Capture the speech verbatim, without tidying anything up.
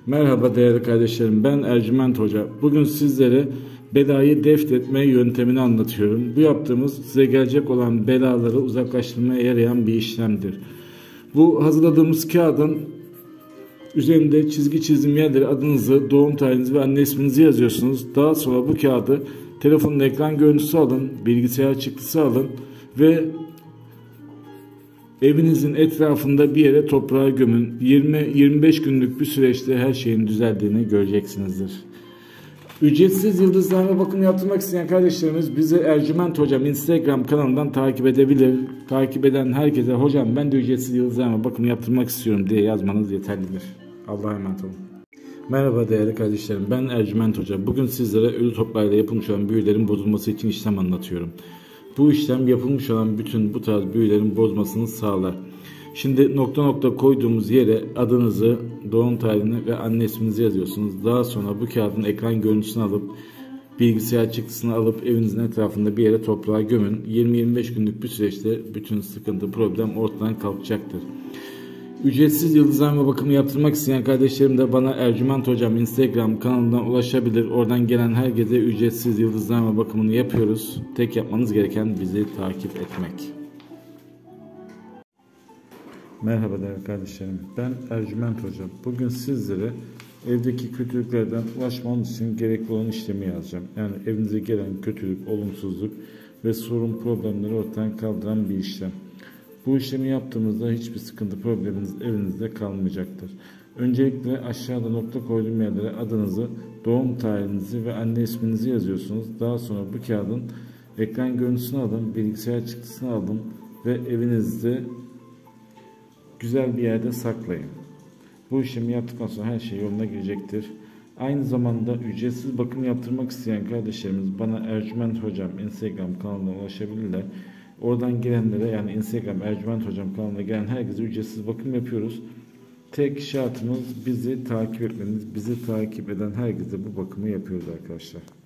Merhaba değerli kardeşlerim, ben Ercüment Hoca. Bugün sizlere belayı def etme yöntemini anlatıyorum. Bu yaptığımız size gelecek olan belaları uzaklaştırmaya yarayan bir işlemdir. Bu hazırladığımız kağıdın üzerinde çizgi çizim yerleri adınızı, doğum tarihinizi ve anne isminizi yazıyorsunuz. Daha sonra bu kağıdı telefonun ekran görüntüsü alın, bilgisayar çıktısı alın ve evinizin etrafında bir yere toprağa gömün. yirmi yirmi beş günlük bir süreçte her şeyin düzeldiğini göreceksinizdir. Ücretsiz yıldızlarına bakım yaptırmak isteyen kardeşlerimiz bizi Ercüment Hocam Instagram kanalından takip edebilir. Takip eden herkese hocam ben de ücretsiz yıldızlarına bakım yaptırmak istiyorum diye yazmanız yeterlidir. Allah'a emanet olun. Merhaba değerli kardeşlerim, ben Ercüment Hoca. Bugün sizlere ölü toprağıyla yapılmış olan büyülerin bozulması için işlem anlatıyorum. Bu işlem yapılmış olan bütün bu tarz büyülerin bozmasını sağlar. Şimdi nokta nokta koyduğumuz yere adınızı, doğum tarihini ve anne isminizi yazıyorsunuz. Daha sonra bu kağıdın ekran görüntüsünü alıp bilgisayar çıktısını alıp evinizin etrafında bir yere toprağa gömün. yirmi yirmi beş günlük bir süreçte bütün sıkıntı, problem ortadan kalkacaktır. Ücretsiz yıldızlarma bakımı yaptırmak isteyen kardeşlerim de bana Ercüment Hocam Instagram kanalından ulaşabilir. Oradan gelen herkese ücretsiz yıldızlarma bakımını yapıyoruz. Tek yapmanız gereken bizi takip etmek. Merhaba değerli kardeşlerim, ben Ercüment Hocam. Bugün sizlere evdeki kötülüklerden ulaşmanız için gerekli olan işlemi yazacağım. Yani evinize gelen kötülük, olumsuzluk ve sorun, problemleri ortadan kaldıran bir işlem. Bu işlemi yaptığımızda hiçbir sıkıntı, probleminiz evinizde kalmayacaktır. Öncelikle aşağıda nokta koyduğum yerlere adınızı, doğum tarihinizi ve anne isminizi yazıyorsunuz. Daha sonra bu kağıdın ekran görüntüsünü alın, bilgisayar çıktısını alın ve evinizde güzel bir yerde saklayın. Bu işlemi yaptıktan sonra her şey yoluna girecektir. Aynı zamanda ücretsiz bakım yaptırmak isteyen kardeşlerimiz bana Ercüment Hocam Instagram kanalına ulaşabilirler. Oradan gelenlere, yani Instagram Ercüment Hocam kanalına gelen herkese ücretsiz bakım yapıyoruz. Tek şartımız bizi takip etmeniz. Bizi takip eden herkese bu bakımı yapıyoruz arkadaşlar.